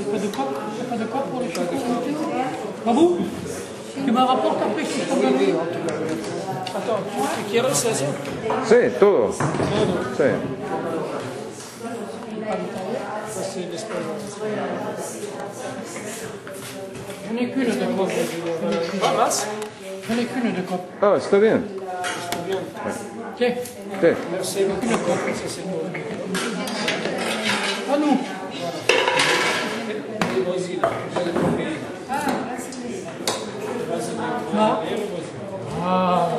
Pas de coque? Pas de coque pour les chocos? Pas vous? Tu me rapportes après si je peux gagner? Attends, ¿tú quieres eso? Sí, todo. Sí. Ça c'est l'espagnol. Je n'ai qu'une de coque. Pas masse. Je n'ai qu'une de coque. Ah, está bien. Tiens. Sí. Merci. Qu'une coque, ça c'est bon. À nous. Ah. Ah.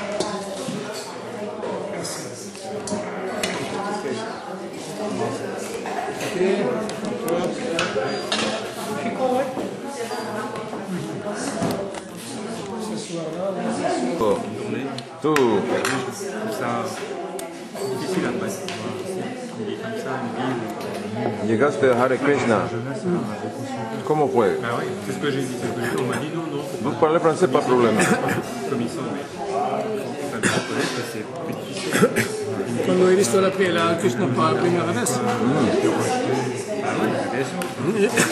Tú. Ça difficile après. Il est comme ça, une vie. Llegaste a Hare Krishna. ¿Cómo fue? Ah oui, c'est ce que j'ai dit. On m'a dit non, non. Vous parlez français, pas de problème. Comme ils sont, mais ça me reconnaît que c'est plus difficile. Quando hai visto la Krishna per la prima vez? Ah oui, bien sûr.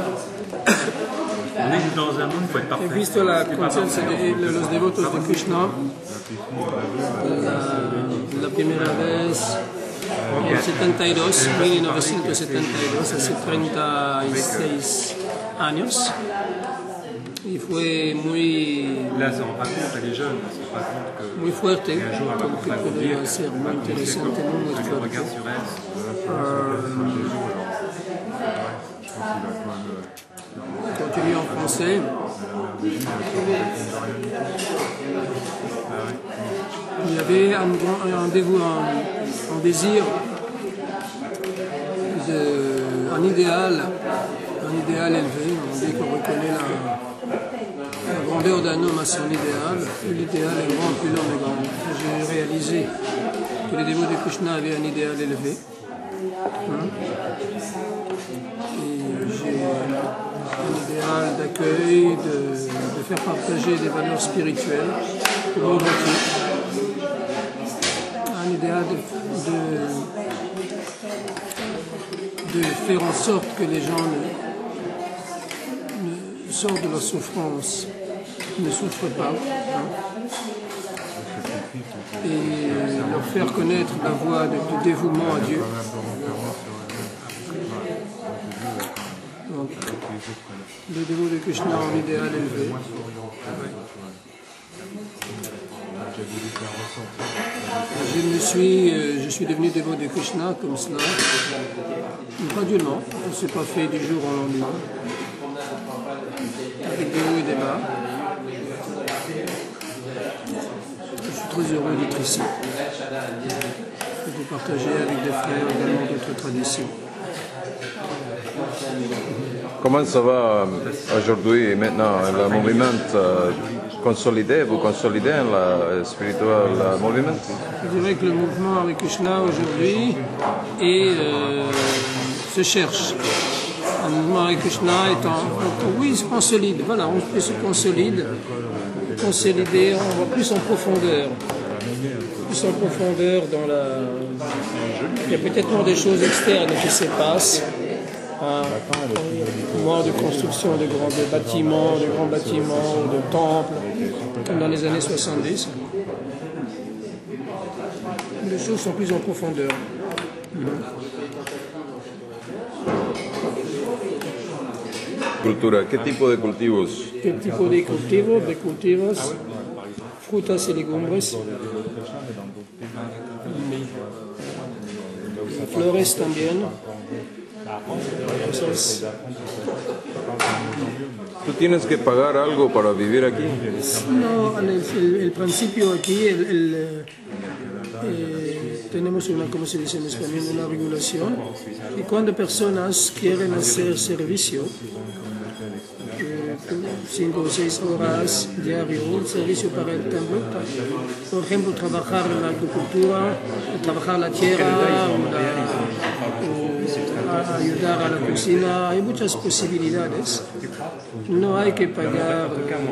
On est dans un monde, il faut être parfait. He visto la conciencia de los devotos de Krishna la primera vez en 72, 1972, hace 36 años. Y fue muy, Là, ça rend pas compte, les jeunes, on se rend pas compte que muy fuerte, un jour, elle va porque pouvoir podría dire ser muy interesante, muy que le fuerte. regard sur elle. Continue en français. Il y avait un désir, un idéal élevé. On dit qu'on reconnaît la grandeur d'un homme à son idéal. Plus l'idéal est grand, plus l'homme est grand. J'ai réalisé que les dévots de Krishna avaient un idéal élevé. Et j'ai un idéal d'accueil, de faire partager des valeurs spirituelles au monde entier. Un idéal de faire en sorte que les gens ne sortent de leur souffrance, ne souffrent pas, et leur faire connaître la voie du dévouement à Dieu. Donc, le dévot de Krishna en idéal élevé. Je suis devenu dévot de Krishna comme cela, graduellement. Ça ne s'est pas fait du jour au lendemain, avec des hauts et des bas. Je suis très heureux d'être ici et de partager avec des frères également d'autres traditions. Comment ça va aujourd'hui, maintenant, le mouvement consolidé? Vous consolidez le spiritual mouvement? Je dirais que le mouvement avec Krishna aujourd'hui se cherche. Un mouvement avec Krishna oui, se consolide. Voilà, on se consolide, consolider, on va plus en profondeur. Plus en profondeur dans la... Il y a peut-être des choses externes qui se passent. Au moment de construction de grands bâtiments, de temples, comme dans les années 70. Les choses sont plus en profondeur. Cultura, ¿qué tipo de cultivos? ¿Qué tipo de cultivos? De cultivos, frutas y legumbres. Flores también. ¿Tú tienes que pagar algo para vivir aquí? No, el principio aquí, tenemos una, como se dice en español, una regulación. Y cuando personas quieren hacer servicio, 5 o 6 horas diario, un servicio para el templo, por ejemplo, trabajar en la agricultura, trabajar la tierra, ayudar a la cocina, hay muchas posibilidades. No hay que pagar.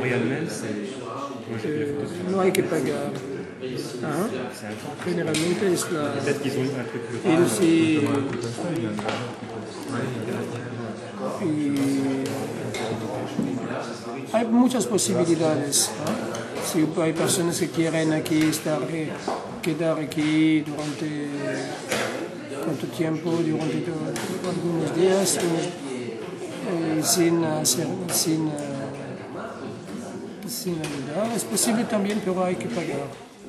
No hay que pagar. Generalmente es la. Y hay muchas posibilidades, ¿no? Si hay personas que quieren aquí quedar aquí durante cuánto tiempo, durante algunos días, sin ayuda. Es posible también, pero hay que pagar.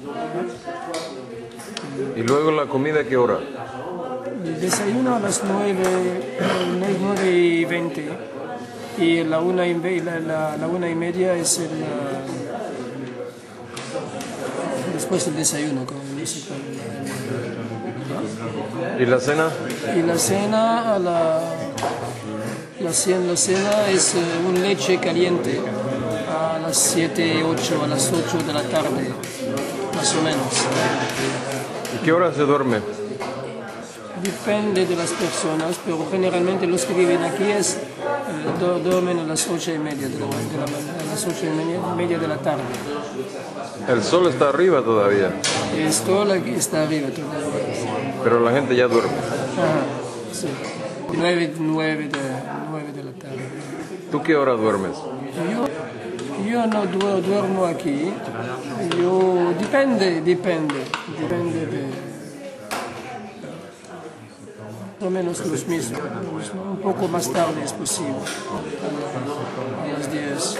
¿Y luego la comida qué hora? El desayuno a las 9:20 y la 1:30 es después del desayuno. ¿Y la cena? Y la cena la cena es un leche caliente a las 7, 8, a las 8 de la tarde, más o menos. ¿Y qué hora se duerme? Depende de las personas, pero generalmente los que viven aquí duermen a las 8:30 de la tarde. El sol está arriba todavía, Esto está arriba todavía. pero la gente ya duerme. Ajá, sí. 9 de la tarde. ¿Tú qué hora duermes? Yo no duermo aquí. Depende de más o menos los mismos. Un poco más tarde es posible. A las 10.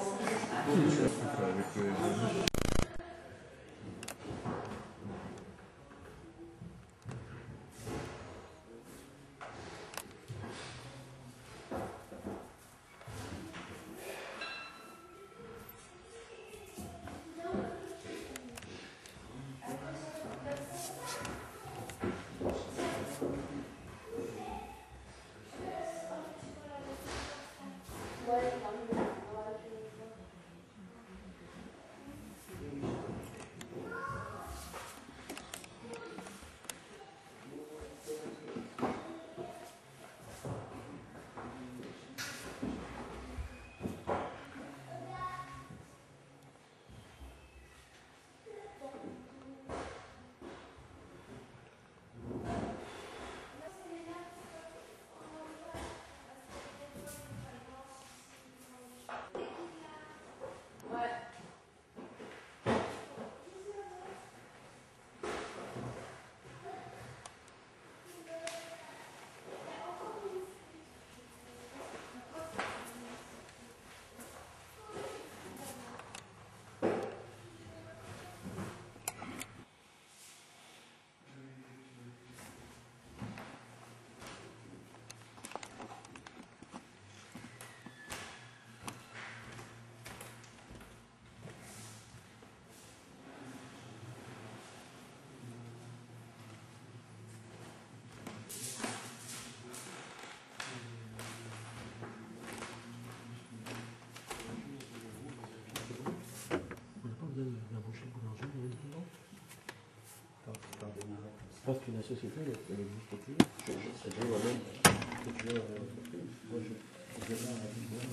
Je pense qu'une société, elle existe plus. C'est toujours la même. C'est toujours l'entreprise. Moi, je vais voir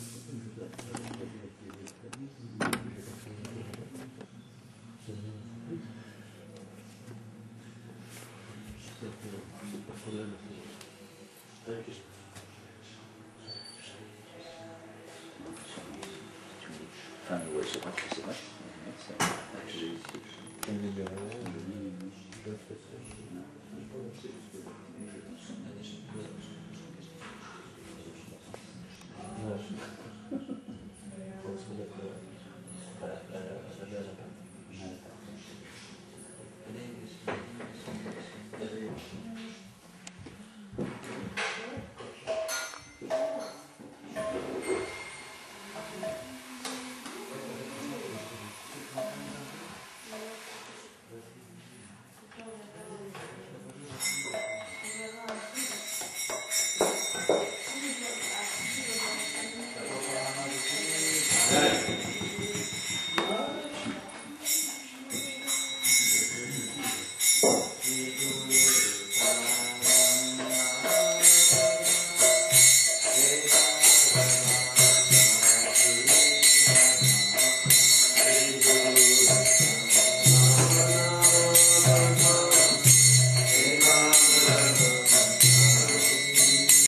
enfin, ouais, c'est vrai. C'est un numéro, je fais ça.